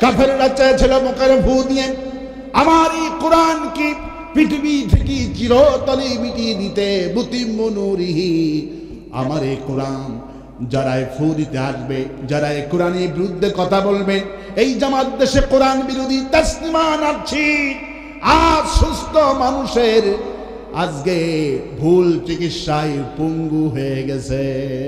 কাফেররা চেয়েছিল মুখের ফু দিয়ে আমার এই কোরআনকে পৃথিবী থেকে চিরতরে মিটিয়ে দিতে। বুতিম্মু নূরিহি, আমার এই কোরআন যারা ফু দিতে আসবে, যারা এই কোরআনের বিরুদ্ধে কথা বলবে, এই জামাত দেশে কোরআন বিরোধী তাসলিমা নাচ্ছি। আজ সুস্থ মানুষের আজকে ভুল চিকিৎসায় পঙ্গু হয়ে গেছে।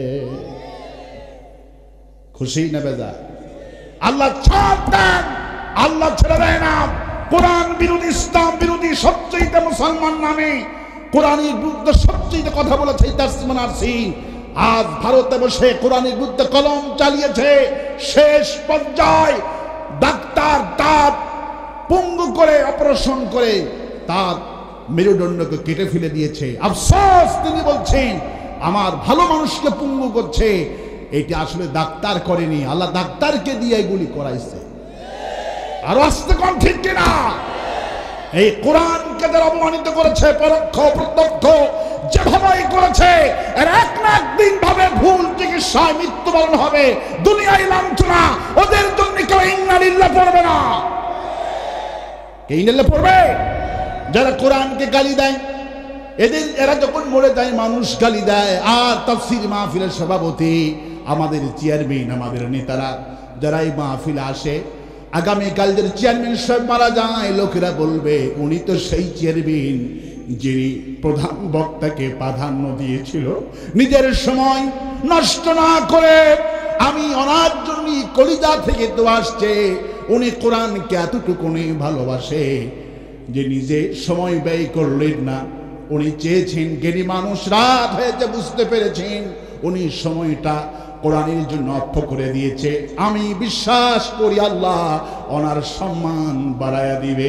খুশি না বেজার? আল্লাহ ছাড় দেন, আল্লাহ ছেড়ে দেয় না। কোরআন বিরোধী, ইসলাম বিরোধী সবচেয়ে মুসলমান নামে কোরআনের বিরুদ্ধে সবচেয়ে কথা বলেছে তাসলিমা নাসরিন। আজ ভারতে বসে কোরআনের বিরুদ্ধে কলম চালিয়েছে। শেষ পর্যায়ে ডাক্তার তার পঙ্গু করে অপারেশন করে তার মেরুদণ্ডকে কেটে ফেলে দিয়েছে। আফসোস, তিনি বলছেন আমার ভালো মানুষকে পঙ্গু করছে। এটা আসলে ডাক্তার করেনি, আল্লাহ ডাক্তারকে দিয়ে এগুলি করাইছে। আর আস্তে কোন ঠিক কিনা? এই কোরআনকে যারা অপমানিত করেছে, পরোক্ষ প্রত্যক্ষ যেভাবেই করেছে, এর এক না একদিন ভাবে ভুল চিকিৎসায় মৃত্যুবরণ হবে। দুনিয়ায় লাঞ্ছনা, ওদের জন্য কেউ ইন্না লিল্লাহ পড়বে না। কে ইন্না লিল্লাহ পড়বে? যারা কোরআনকে গালি দেয়, এরা যখন মরে যায় মানুষ গালি দেয়। আর তাফসীর মাহফিলের সভাপতি, আমাদের চেয়ারম্যান, আমাদের নেতারা যারা এই মাহফিলে আসে, আগামীকাল যে চেয়ারম্যান সব মারা যায়, লোকেরা বলবে উনি তো সেই চেয়ারম্যান যিনি প্রধান বক্তাকে প্রাধান্য দিয়েছিল। নিজের সময় নষ্ট না করে আমি ওনার জন্য কলিজা থেকে তো আসছে, উনি কোরআনকে এতটুকুনি ভালোবাসে যে নিজে সময় ব্যয় করলেন না। উনি চেয়েছেন, জ্ঞানী মানুষ রাত হয়েছে বুঝতে পেরেছেন, উনি সময়টা কোরআনের জন্য অর্থ করে দিয়েছে। আমি বিশ্বাস করি আল্লাহ ওনার সম্মান বাড়ায়া দিবে।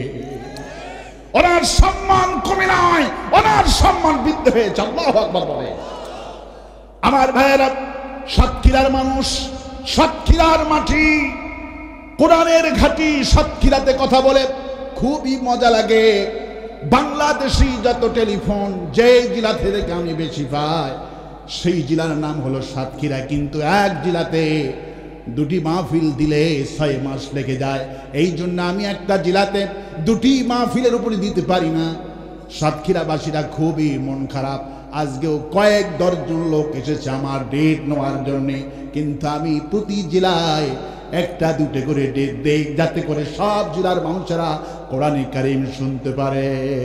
ওনার সম্মান কমে নাই, ওনার সম্মান বৃদ্ধি হয়েছে। আল্লাহু আকবার বলে। আমার ভাইয়েরা, সাতক্ষীরার মানুষ, সাতক্ষীরার মাটি, কোরআনের ঘাঁটি সাতক্ষীরাতে কথা বলে খুবই মজা লাগে। বাংলাদেশি যত টেলিফোন যে জেলা থেকে আমি বেশি পাই, সেই জেলার নাম হলো সাতক্ষীরা। কিন্তু এক জেলাতে দুটি মাহফিল দিলে 6 মাস লেগে যায়। এই জন্য আমি একটা জেলাতে দুটি মাহফিলের উপরে দিতে পারি না। সাতক্ষীরাবাসীরা খুবই মন খারাপ। আজকেও কয়েক দর্জন লোক এসেছে আমার ডেট নেওয়ার জন্যে, কিন্তু আমি প্রতি জেলায় একটা দুটো করে ডেট দেই, যাতে করে সব জেলার মানুষেরা কোরআনে কারীম শুনতে পারে।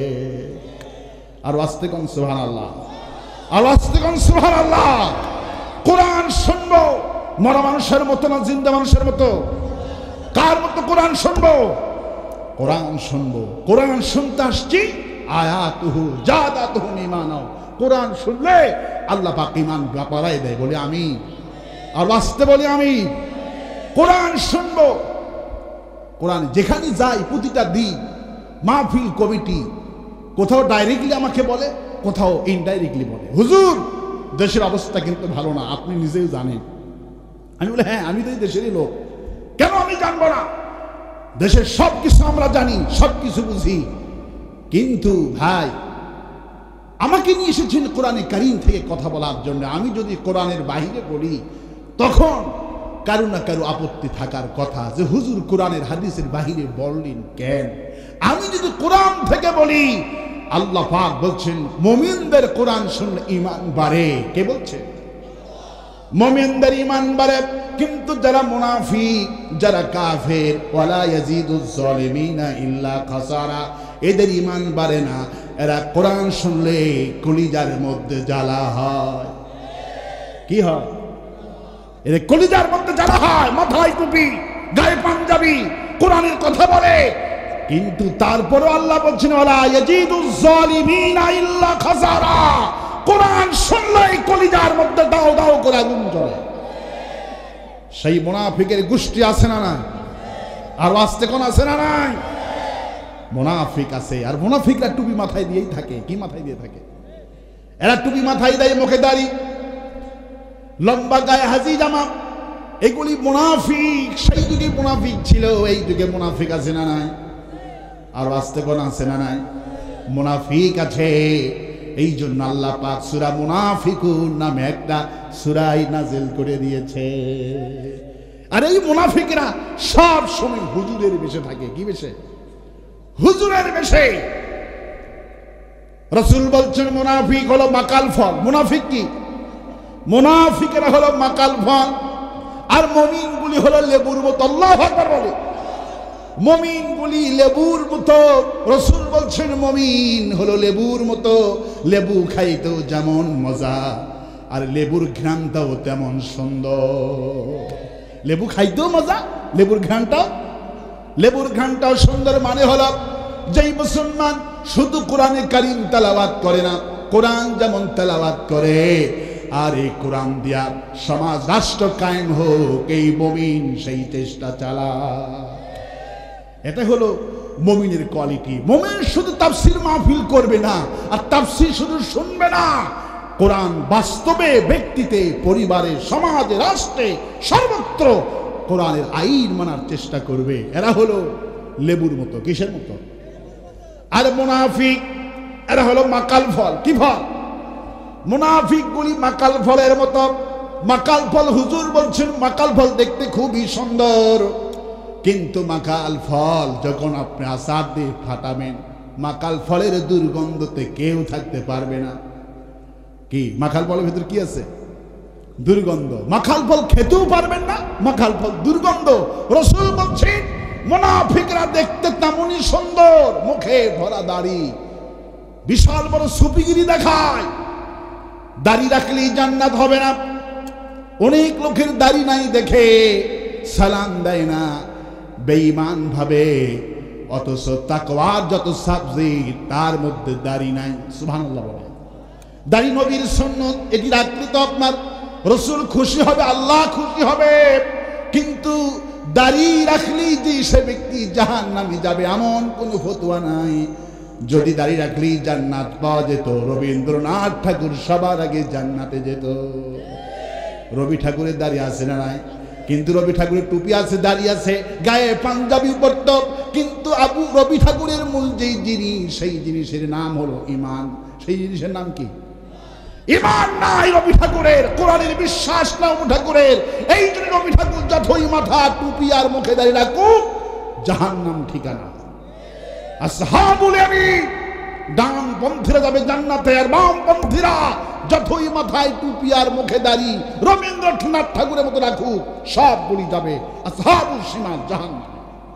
আর আস্তে কোন সুবহানাল্লাহ, আর আস্তে কোন সুবহানাল্লাহ। কোরআন শুনবো মরা মানুষের মতো না জিন্দা মানুষের মতো? কার মতো কোরআন শুনবো? কোরআন শুনবো। কোরআন শুনতে আসছি, আয়াতুহু জাদাতুহুম ঈমানা। কোরআন শুনলে আল্লাহ পাক ঈমান বাড়ায় দেয়। বলে আমি, আর আসতে বলি আমি কোরআন শুনবো। কোরআন যেখানে যাই প্রতিটা দিন মাহফিল কমিটি কোথাও ডাইরেক্টলি আমাকে বলে, কোথাও ইনডাইরেক্টলি বলে, হুজুর দেশের অবস্থা কিন্তু ভালো না, আপনি নিজেও জানেন। আমি বলি হ্যাঁ, আমি তো এই দেশেরই লোক, কেন আমি জানবো না? দেশের সব কিছু আমরা জানি, সব কিছু বুঝি। কিন্তু ভাই, আমাকে নিয়ে এসেছেন কোরআনে কারীম থেকে কথা বলার জন্য। আমি যদি কোরআনের বাইরে বলি, তখন কারো না কারো আপত্তি থাকার কথা যে হুজুর কোরআনের হাদিসের বাহিরে বললেন কেন? আমি যদি কোরআন থেকে বলি, আল্লাহ পাক বলছেন মুমিনদের কোরআন শুনলে ঈমান বাড়ে। কে বলছে? মুমিনদের ঈমান বাড়ে। কিন্তু যারা মুনাফিক, যারা কাফের, ওয়ালা ইয়াজিদুজ জালিমিনা ইল্লা খাসারা, এদের ঈমান বাড়ে না। এরা কোরআন শুনলে কলিজার মধ্যে জ্বালা হয়। কি হয়? এদের কলিজার মধ্যে জ্বালা হয়। মাথায় টুপি, গায়ে পাঞ্জাবি, কোরআনের কথা বলে, কিন্তু তারপরে আল্লাহ বলছেন ওয়ালা ইয়াজিদুজ জালিমিনা ইল্লা খাসারা। কোরআন শুনলেই কলিজার মধ্যে দাও দাও করে আগুন জ্বলে। সেই মুনাফিকের গোষ্ঠী আছে না নাই? আর আসতে কোন আছে না নাই? মুনাফিক আছে। আর মুনাফিকরা টুপি মাথায় দিয়েই থাকে। কি মাথায় দিয়ে থাকে? এরা টুপি মাথায় দেয়, মুখে দাড়ি, লম্বা গায়ে হাজি জামা, এগুলি মুনাফিক। সেই যুগে মুনাফিক ছিল, এই যুগে মুনাফিক আছে না নাই? আর আসতে কোন আছে না নাই? মুনাফিক আছে। এই জন্য আল্লাহ পাক সূরা মুনাফিকুন নামে একটা সূরা নাযিল করে দিয়েছে। আর এই মুনাফিকরা সব সময় হুজুরের বেশে থাকে। কি বেশে? হুজুরের বেশে। রাসূল বলছেন মুনাফিক হলো মাকাল ফল। মুনাফিক কি? মুনাফিকেরা হলো মাকাল ফল, আর মুমিনগুলি হলো লেবুর মতো। আল্লাহু আকবার বলে। মুমিনগুলি লেবুর মতো। রাসূল বলছেন মুমিন হলো লেবুর মতো। লেবু খাইতেও যেমন মজা, আর লেবুর ঘ্রাণটাও তেমন সুন্দর। লেবু খাইতেও মজা, লেবুর ঘ্রাণটাও সুন্দর। মানে হলো যেই মুসলমান শুধু কোরআনে কারীম তেলাওয়াত করে না, কোরআন যেমন তেলাওয়াত করে আর এই কোরআন দিয়া সমাজ রাষ্ট্র কায়েম হোক, এই মুমিন সেই চেষ্টা চালায়। এটা হলো মুমিনের কোয়ালিটি। মুমিন শুধু তাফসীর মাহফিল করবে না, আর তাফসীর শুধু শুনবে না, কোরআন বাস্তবে ব্যক্তিতে, পরিবারে, সমাজে, রাষ্ট্রে, সর্বত্র কোরআনের আইন মানার চেষ্টা করবে। এরা হলো লেবুর মতো। কিসের মতো? আর মুনাফিক এরা হলো মাকাল ফল। কি ফল? মুনাফিক গুলি মাকাল ফলের মতো। মাকাল ফল, হুজুর বলছেন মাকাল ফল দেখতে খুবই সুন্দর, কিন্তু মাকাল ফল যখন আপনি আচার দিয়ে ফাটাবেন, মাকাল ফলের দুর্গন্ধতে কেউ থাকতে পারবে না। কি মাকাল ফলের ভিতর কি আছে? দুর্গন্ধ। মাকাল ফল খেতেও পারবেন না, মাকাল ফল দুর্গন্ধ। রাসূল বলছেন মুনাফিকরা দেখতে তেমনই সুন্দর, মুখে ভরা দাড়ি, বিশাল বড় সুপিগিরি দেখায়। দাড়ি রাখলেই জান্নাত হবে না। অনেক লোকের দাড়ি নাই দেখে সালাম দেয় না, বেঈমান ভাবে, অথচ তাকওয়ার যত সাবজেক্ট তার মধ্যে দাড়ি নাই। সুবহানাল্লাহ বলে। দাড়ি নবীর সুন্নত, এটি রাখলে তো আপনার রাসূল খুশি হবে, আল্লাহ খুশি হবে। কিন্তু দাড়ি রাখলেই যে সে ব্যক্তি জাহান্নামে যাবে এমন কোনো ফতোয়া নাই। যদি দাড়ি রাখলেই জান্নাত পাওয়া যেত, রবীন্দ্রনাথ ঠাকুর সবার আগে জান্নাতে যেত। রবি ঠাকুরের দাড়ি আছে না নাই? কিন্তু রবি ঠাকুরের টুপি আছে, দাড়ি আছে, গায়ে পাঞ্জাবি পরত, কিন্তু রবি ঠাকুরের মূল যেই জিনিস, সেই জিনিসের নাম হলো ঈমান। সেই জিনিসের নাম কি? ঈমান নাই রবি ঠাকুরের, কোরআনের বিশ্বাস না রবি ঠাকুরের। এই জন্য রবি ঠাকুর যতই মাথা টুপি আর মুখে দাড়ি রাখুক, জাহান্নাম ঠিকানা। আসহাবুল ইয়ামিন ডানপন্থীরা যাবে জান্নাতে, আর বামপন্থীরা যতই মাথায় টুপি আর মুখে দাড়ি রবীন্দ্রনাথ ঠাকুরের মতো রাখুক, সবগুলি যাবে আসহাবুল শিমাল জাহান্নাম।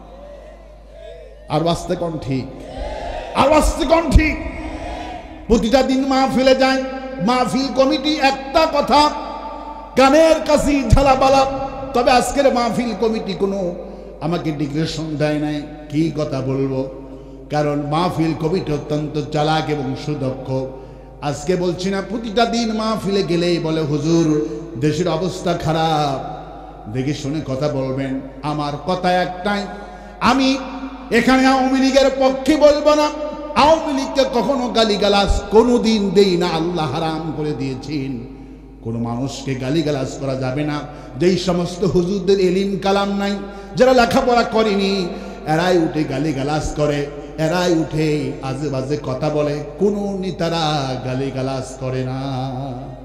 আর বাঁচতে কোন ঠিক? আর বাঁচতে কোন ঠিক? প্রতিটা দিন মাহফিলে যায়, মাহফিল কমিটি একটা কথা কানের কাছে ঝালাপালা। তবে আজকের মাহফিল কমিটি কোনো আমাকে ডিক্লেরেশন দেয় নাই কি কথা বলবো, কারণ মাহফিল কমিটি অত্যন্ত চালাক এবং সুদক্ষ। আজকে বলছি না, প্রতিটা দিন মাহফিলে গেলেই বলে হুজুর দেশের অবস্থা খারাপ, দেখে শুনে কথা বলবেন। আমার কথা একটাই, আমি এখানে আওয়ামী লীগের পক্ষে বলবো না, আওয়ামী লীগকে কখনো গালিগালাজ কোনোদিন দেই না, আল্লাহ হারাম করে দিয়েছেন। কোনো মানুষকে গালিগালাজ করা যাবে না। যেই সমস্ত হুজুরদের এলিম কালাম নাই, যারা লেখাপড়া করেনি, এরাই উঠে গালিগালাজ করে, এরাই উঠে আজে বাজে কথা বলে। কোনো নেতারা গালিগালাজ করে না।